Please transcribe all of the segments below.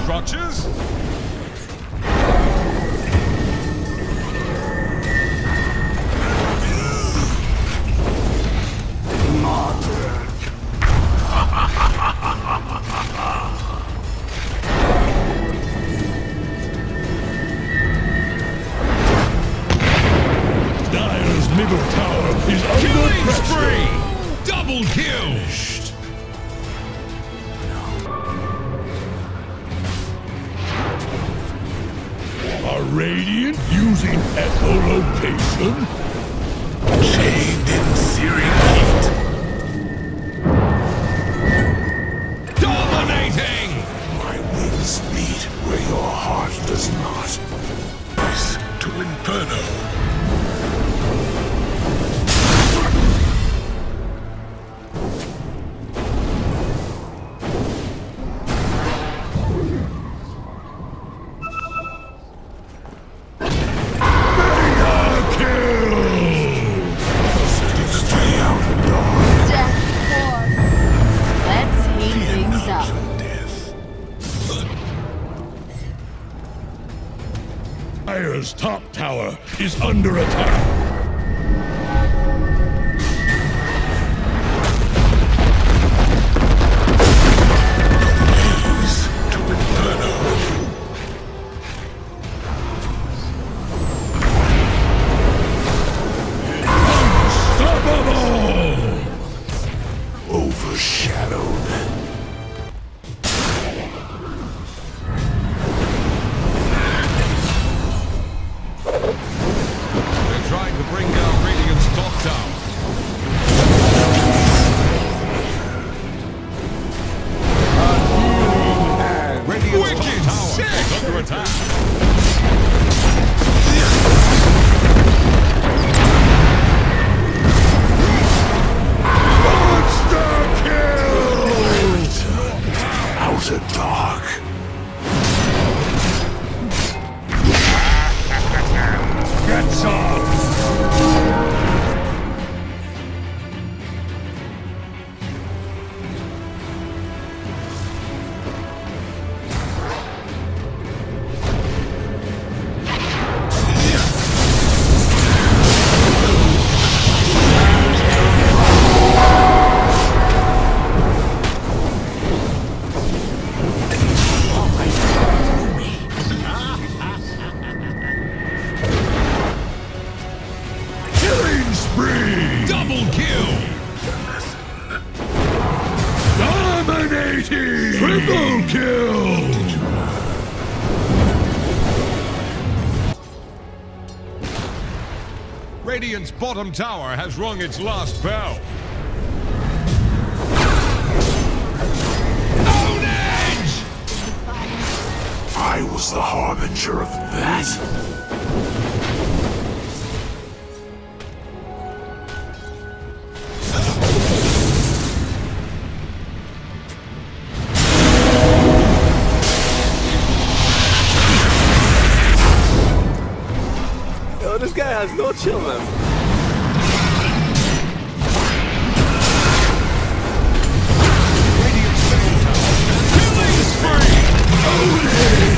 structures? Dire's middle tower is under pressure. Spree! Double kill! Are Radiant using echolocation? Chained in searing heat. Dominating! My wings beat where your heart does not. Ice to Inferno. Dire's top tower is under attack. Blaze to Inferno. Unstoppable! Overshadowed. They're trying to bring down Radiant's top tower. Radiant's top tower is under attack. Monster kill! Outer dark. Get some! Killing spree! Double kill! Dominating! Triple kill! Radiant's bottom tower has rung its last bell. Own edge! I was the harbinger of that. Yo, this guy has no chill, man. Killing spree!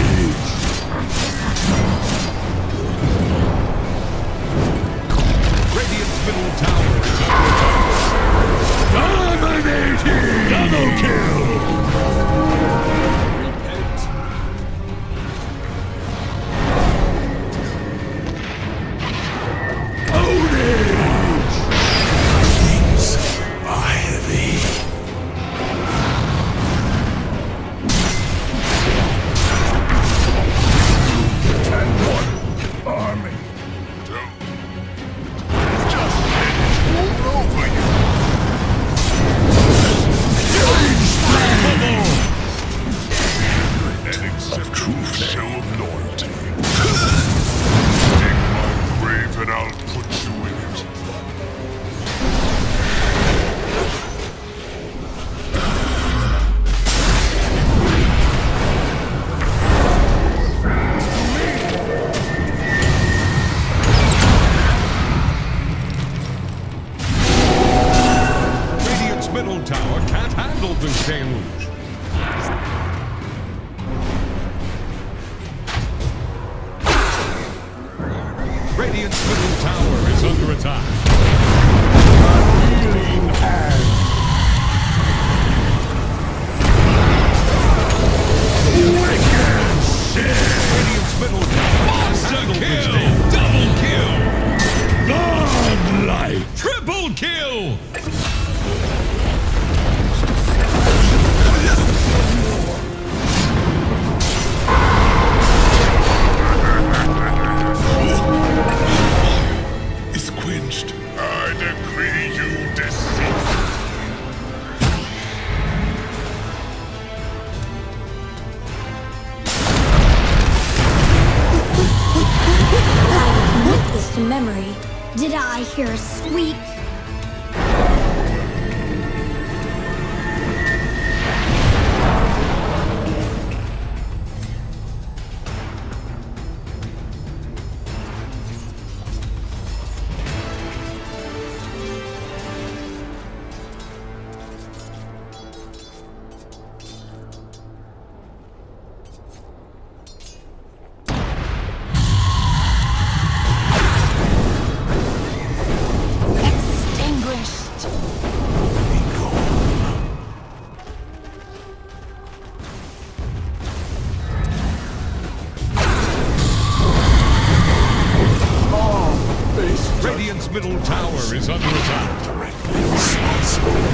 Radiant's middle tower is Dominating! Double kill! Wings are heavy. And one army. Just let it roll over you. Of truth, show of loyalty. Take my grave and I'll put you in it. Radiant's middle tower can't handle this deluge. Radiant's middle tower is under attack. Healing hand. Wicked shit. Radiant's middle tower has handled this game. Double kill! Godlike. Triple kill! Is quenched. I decree you deceased. I commit this to memory. Did I hear a squeak? Radiant's middle tower is under attack. Directly responsible.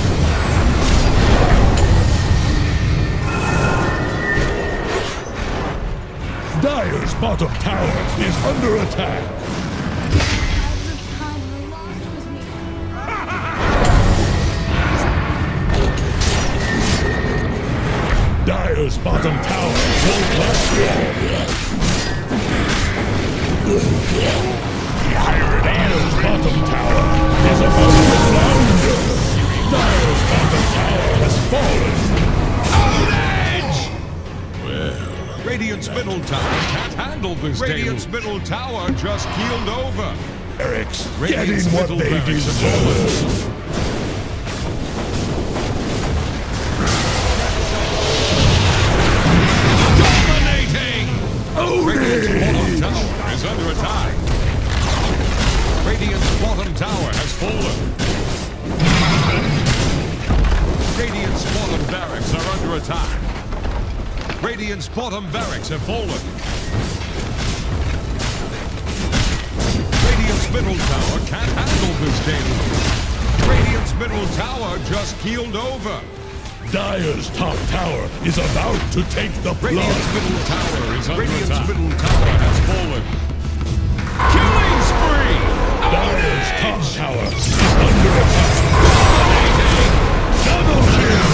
Dire's bottom tower is under attack. Dire's bottom tower won't last long. Dire's bottom tower is about to flounder. Dire's bottom tower has fallen. Well, Radiant's middle tower can't handle this. Radiant's middle tower just keeled over. Eric's Radiant's getting what middle they barracks have deserve. Dominating! Radiant's bottom tower is under attack. Radiant's bottom tower has fallen. Radiant's bottom barracks are under attack. Radiant's bottom barracks have fallen. Radiant's middle tower can't handle this game. Radiant's middle tower just keeled over. Dire's top tower is about to take the blood. Radiant's middle tower is under attack. Radiant's middle tower has fallen. Killing spree! Dire's top tower is under attack. Double kill!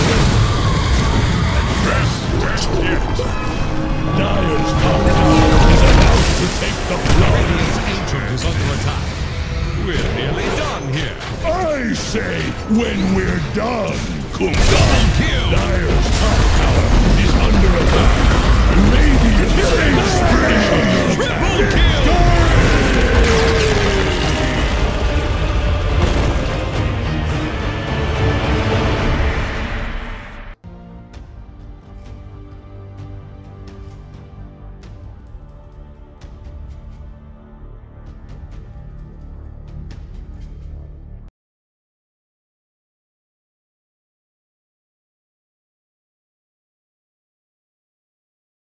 Dire's top tower is about to take the blood. Radiant's ancient is under attack. We're nearly done here. I say, when we're done, cool Double down. kill! Dire's top tower is under attack. Radiant is under Triple attack. kill!